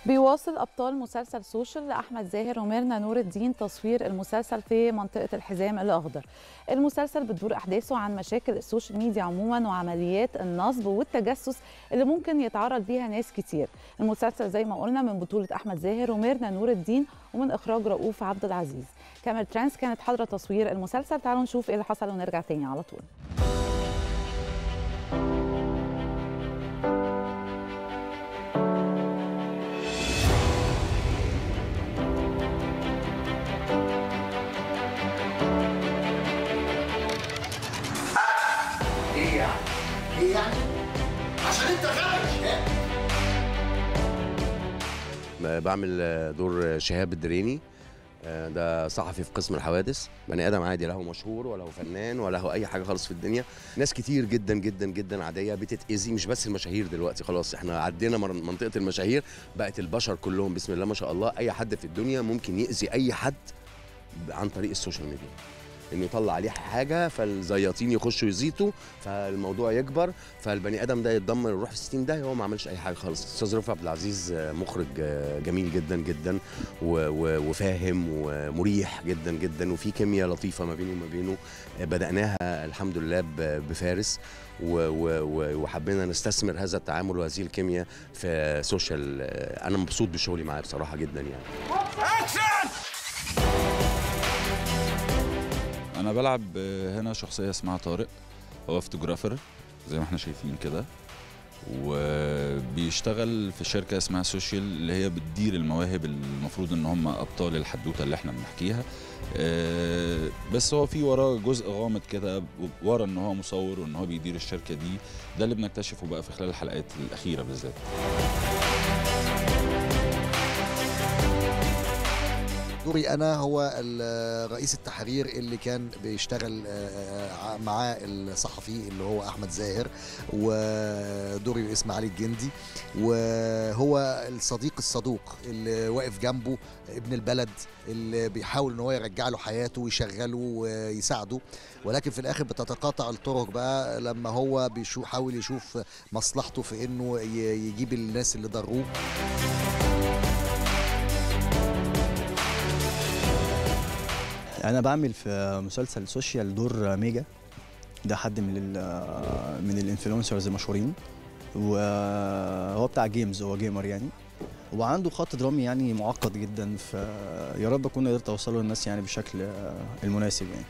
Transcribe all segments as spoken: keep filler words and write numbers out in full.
بيواصل أبطال مسلسل سوشيال لأحمد زاهر وميرنا نور الدين تصوير المسلسل في منطقة الحزام الأخضر. المسلسل بتدور أحداثه عن مشاكل السوشيال ميديا عموما وعمليات النصب والتجسس اللي ممكن يتعرض ليها ناس كتير. المسلسل زي ما قلنا من بطولة أحمد زاهر وميرنا نور الدين ومن إخراج رؤوف عبد العزيز. كاميرا ترانس كانت حاضرة تصوير المسلسل. تعالوا نشوف إيه اللي حصل ونرجع تاني على طول. ايه يعني؟ ايه يعني؟ عشان انت غبي. بعمل دور شهاب الدريني، ده صحفي في قسم الحوادث، بني ادم عادي، لا هو مشهور ولا هو فنان ولا هو اي حاجه خالص في الدنيا. ناس كتير جدا جدا جدا عاديه بتتاذي، مش بس المشاهير دلوقتي، خلاص احنا عدينا منطقه المشاهير، بقت البشر كلهم بسم الله ما شاء الله اي حد في الدنيا ممكن يأذي اي حد عن طريق السوشيال ميديا، انه يطلع عليه حاجه فالزياطين يخشوا يزيتوا فالموضوع يكبر فالبني ادم ده يتدمر ويروح في ستين داهيه. هو ما عملش اي حاجه خالص. استاذ رؤوف عبد العزيز مخرج جميل جدا جدا وفاهم ومريح جدا جدا، وفي كيمياء لطيفه ما بيني وما بينه بداناها الحمد لله بفارس، وحبينا نستثمر هذا التعامل وهذه الكيمياء في سوشيال. انا مبسوط بشغلي معاه بصراحه جدا يعني. أنا بلعب هنا شخصية اسمها طارق، هو فوتوغرافر زي ما احنا شايفين كده، وبيشتغل في شركة اسمها سوشيال اللي هي بتدير المواهب المفروض ان هم أبطال الحدوتة اللي احنا بنحكيها. بس هو في وراه جزء غامض كده، ورا ان هو مصور وان هو بيدير الشركة دي، ده اللي بنكتشفه بقى في خلال الحلقات الأخيرة بالذات. دوري أنا هو رئيس التحرير اللي كان بيشتغل معاه الصحفي اللي هو أحمد زاهر، ودوري اسمه علي الجندي، وهو الصديق الصدوق اللي واقف جنبه، ابن البلد اللي بيحاول ان هو يرجع له حياته ويشغله ويساعده، ولكن في الآخر بتتقاطع الطرق بقى لما هو بيحاول يشوف مصلحته في انه يجيب الناس اللي ضروه. أنا بعمل في مسلسل سوشيال دور ميجا، ده حد من ال من الانفلونسرز المشهورين، وهو بتاع جيمز، هو جيمر يعني، وعنده خط درامي يعني معقد جدا، فيا رب أكون قدرت أوصله للناس يعني بالشكل المناسب يعني.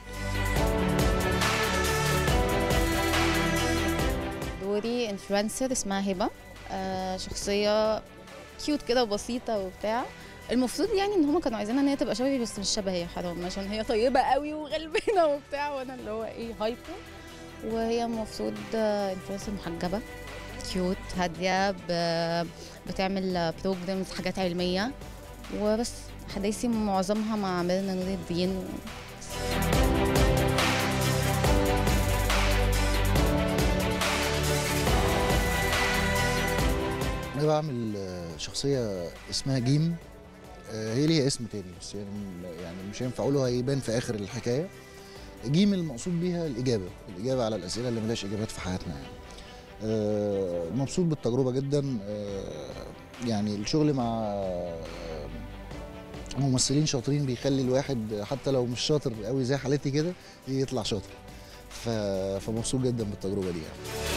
دوري انفلونسر اسمها هبة، شخصية كيوت كده وبسيطة وبتاع. المفروض يعني ان هم كانوا عايزينها ان هي تبقى شبهي بس مش شبهي، حرام، عشان هي طيبه قوي وغلبانه وبتاع، وانا اللي هو ايه هايبر. وهي المفروض انفلونسر محجبه كيوت هاديه، بتعمل بروجرامز حاجات علميه، وبس حداثي معظمها مع ميرنا نور الدين. انا بعمل شخصيه اسمها جيم، هي ليها اسم تاني بس يعني يعني مش هينفع اقوله، هيبان في اخر الحكايه. جيم المقصود بيها الاجابه، الاجابه على الاسئله اللي ملهاش اجابات في حياتنا يعني. أه مبسوط بالتجربه جدا. أه يعني الشغل مع ممثلين شاطرين بيخلي الواحد حتى لو مش شاطر قوي زي حالتي كده يطلع شاطر، فمبسوط جدا بالتجربه دي يعني.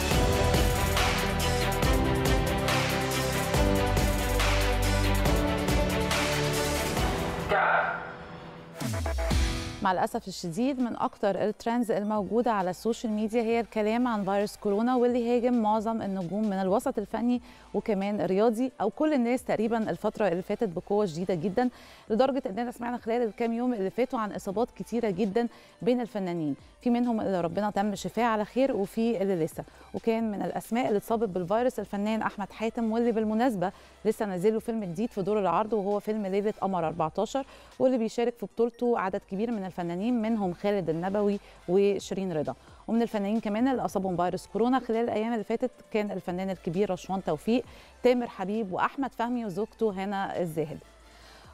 مع الأسف الشديد من أكتر الترندز الموجودة على السوشيال ميديا هي الكلام عن فيروس كورونا، واللي هاجم معظم النجوم من الوسط الفني وكمان الرياضي أو كل الناس تقريبا الفترة اللي فاتت بقوة شديدة جدا، لدرجة أننا سمعنا خلال الكام يوم اللي فاتوا عن إصابات كتيرة جدا بين الفنانين، في منهم اللي ربنا تم شفاه على خير وفي اللي لسه. وكان من الأسماء اللي اتصابت بالفيروس الفنان أحمد حاتم، واللي بالمناسبة لسه نازل له فيلم جديد في دور العرض وهو فيلم ليلة قمر أربعتاشر، واللي بيشارك في بطولته عدد كبير من الفنانين منهم خالد النبوي وشيرين رضا. ومن الفنانين كمان اللي اصابهم فيروس كورونا خلال الايام اللي فاتت كان الفنان الكبير رشوان توفيق، تامر حبيب، واحمد فهمي وزوجته هنا الزاهد.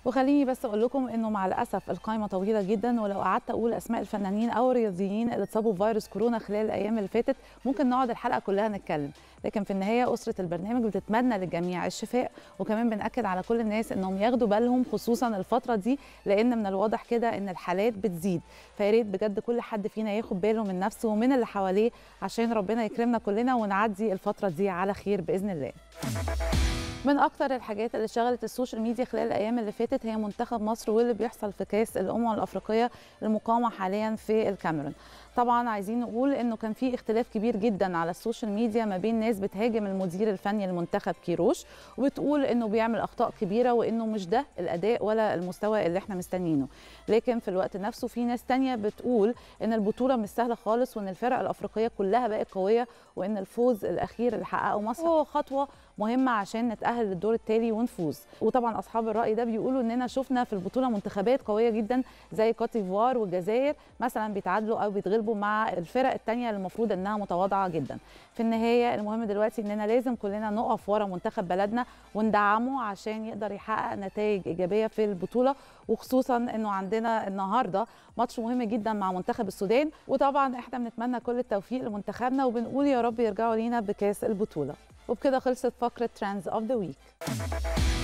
وخليني بس اقول لكم انه مع الاسف القائمه طويله جدا، ولو قعدت اقول اسماء الفنانين او الرياضيين اللي اتصابوا بفيروس كورونا خلال الايام اللي فاتت ممكن نقعد الحلقه كلها نتكلم، لكن في النهايه اسره البرنامج بتتمنى للجميع الشفاء، وكمان بنأكد على كل الناس انهم ياخدوا بالهم خصوصا الفتره دي، لان من الواضح كده ان الحالات بتزيد، فيا ريت بجد كل حد فينا ياخد باله من نفسه ومن اللي حواليه عشان ربنا يكرمنا كلنا ونعدي الفتره دي على خير باذن الله. من اكتر الحاجات اللي شغلت السوشيال ميديا خلال الايام اللي فاتت هي منتخب مصر واللي بيحصل في كاس الامم الافريقيه المقامه حاليا في الكاميرون. طبعا عايزين نقول انه كان في اختلاف كبير جدا على السوشيال ميديا ما بين ناس بتهاجم المدير الفني للمنتخب كيروش وبتقول انه بيعمل اخطاء كبيره وانه مش ده الاداء ولا المستوى اللي احنا مستنيينه، لكن في الوقت نفسه في ناس تانية بتقول ان البطوله مش سهله خالص وان الفرق الافريقيه كلها بقت قويه وان الفوز الاخير اللي حققه مصر هو خطوه مهمه عشان نتاهل للدور التالي ونفوز. وطبعا اصحاب الراي ده بيقولوا اننا شفنا في البطوله منتخبات قويه جدا زي كوت ديفوار والجزائر مثلا بيتعادلوا او بيتغلبوا مع الفرق الثانيه اللي المفروض انها متواضعه جدا. في النهايه المهم دلوقتي اننا لازم كلنا نقف ورا منتخب بلدنا وندعمه عشان يقدر يحقق نتائج ايجابيه في البطوله، وخصوصا انه عندنا النهارده ماتش مهم جدا مع منتخب السودان، وطبعا احنا بنتمنى كل التوفيق لمنتخبنا وبنقول يا رب يرجعوا لينا بكاس البطوله. وبكده خلصت فقره ترندز اوف ذا ويك.